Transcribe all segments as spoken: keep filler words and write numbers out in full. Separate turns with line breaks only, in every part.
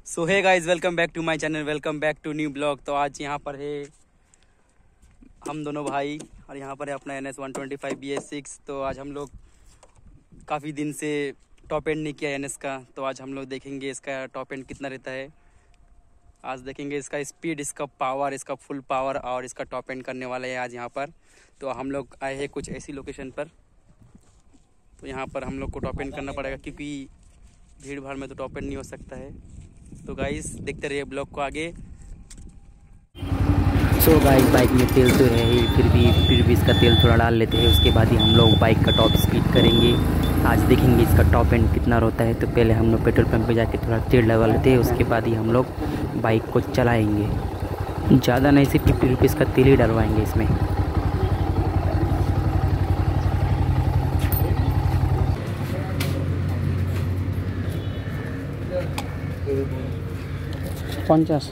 So hey guys, welcome back to my channel, welcome back to new blog. तो आज यहाँ पर है हम दोनों भाई और यहाँ पर है अपना N S one twenty five B S six. तो आज हम लोग काफ़ी दिन से टॉप एंड नहीं किया एन एस का, तो आज हम लोग देखेंगे इसका टॉप एंड कितना रहता है। आज देखेंगे इसका स्पीड, इसका पावर, इसका फुल पावर और इसका टॉप एंड करने वाला है आज यहाँ पर। तो हम लोग आए हैं कुछ ऐसी लोकेशन पर, तो यहाँ पर हम लोग को टॉप एंड करना पड़ेगा क्योंकि भीड़ भाड़ में तो टॉप एंड नहीं हो सकता है। तो गाइस देखते रहिए ब्लॉग को आगे।
सो so गाइस, बाइक में तेल तो है ही, फिर भी फिर भी इसका तेल थोड़ा डाल लेते हैं। उसके बाद ही हम लोग बाइक का टॉप स्पीड करेंगे। आज देखेंगे इसका टॉप एंड कितना होता है। तो पहले हम लोग पेट्रोल पंप पे जाके थोड़ा तेल डलवा लेते हैं, उसके बाद ही हम लोग बाइक को चलाएंगे। ज़्यादा नहीं, सिर्फ फिफ्टी रुपीज़ का तेल ही डलवाएंगे इसमें। पचास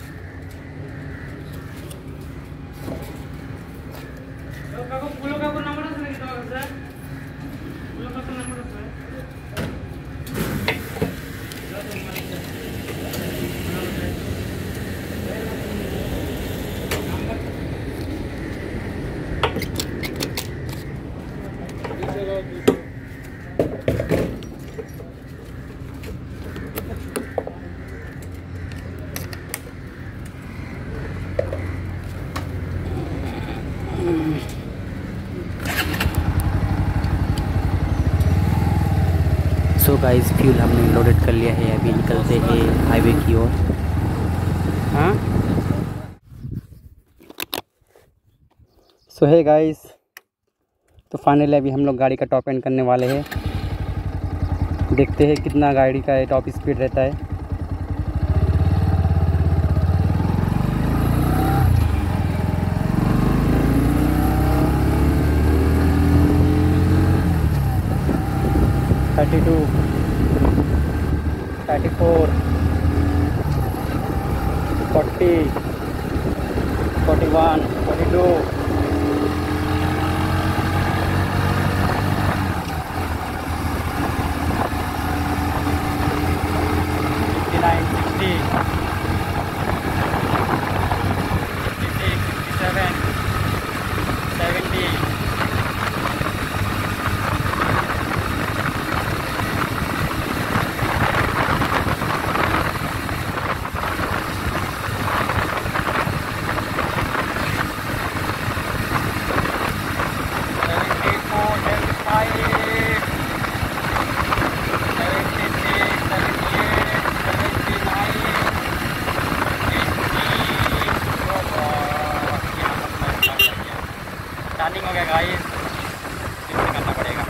सो गाइस, फ्यूल हमने लोडेड कर लिया है। अभी निकलते हैं हाईवे की ओर। हाँ,
सो है गाइस, तो फाइनली अभी हम लोग गाड़ी का टॉप एंड करने वाले हैं। देखते हैं कितना गाड़ी का टॉप स्पीड रहता है। Thirty two, thirty four, forty, forty one, forty two, fifty nine, sixty, fifty six, fifty seven, seventy, starting हो गया गाइस, इसमें करना पड़ेगा।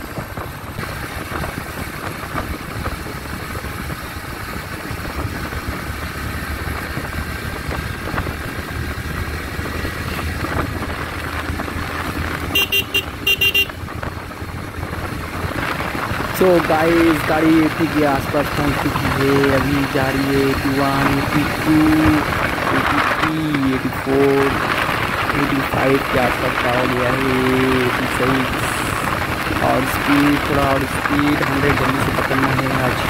सो गाइस, गाड़ी एटी के आसपास पहुंच चुकी है। अभी जा रही है eighty one, eighty two, eighty three, eighty four, eighty five के आसपास का हो गया है। एटी सिक्स और स्पीड, थोड़ा और स्पीड हंड्रेड जल्दी से पकड़ना है आज।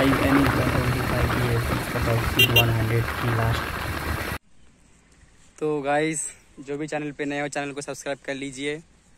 Five N S one twenty five B S six का टॉप स्पीड वन हंड्रेड की लास्ट।
तो गाइस जो भी चैनल पे नए हो चैनल को सब्सक्राइब कर लीजिए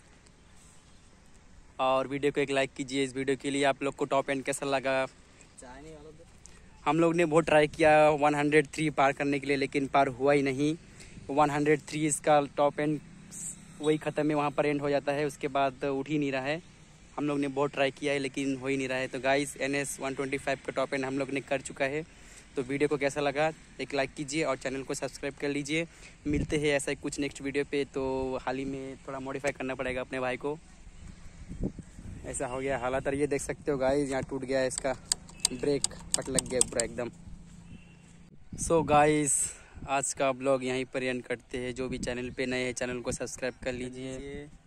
और वीडियो को एक लाइक कीजिए। इस वीडियो के लिए आप लोग को टॉप एंड कैसा लगा? हम लोग ने बहुत ट्राई किया वन हंड्रेड थ्री पार करने के लिए, लेकिन पार हुआ ही नहीं। वन हंड्रेड थ्री इसका टॉप एंड वही ख़त्म है, वहाँ पर एंड हो जाता है, उसके बाद उठ ही नहीं रहा है। हम लोग ने बहुत ट्राई किया है लेकिन हो ही नहीं रहा है। तो guys N S one twenty five का टॉप एंड हम लोग ने कर चुका है। तो वीडियो को कैसा लगा एक लाइक कीजिए और चैनल को सब्सक्राइब कर लीजिए। मिलते हैं ऐसा ही कुछ नेक्स्ट वीडियो पे। तो हाल ही में थोड़ा मॉडिफाई करना पड़ेगा अपने भाई को, ऐसा हो गया हालात। और ये देख सकते हो गाइस यहाँ टूट गया है, इसका ब्रेक पट लग गया पूरा एकदम। सो so गाइस आज का ब्लॉग यहीं पर एंड करते हैं। जो भी चैनल पे नए हैं चैनल को सब्सक्राइब कर लीजिए।